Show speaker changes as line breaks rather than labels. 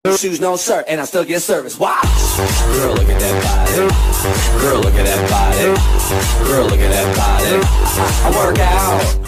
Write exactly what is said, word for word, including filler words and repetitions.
No shoes, no shirt, and I still get service. Watch! Girl, look at that body. Girl, look at that body. Girl, look at that body. I, I work out.